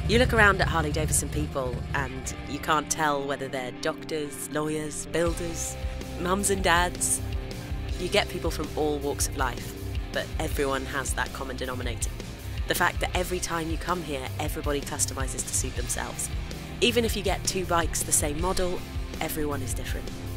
You look around at Harley Davidson people and you can't tell whether they're doctors, lawyers, builders, mums and dads. You get people from all walks of life, but everyone has that common denominator. The fact that every time you come here, everybody customises to suit themselves. Even if you get two bikes the same model, everyone is different.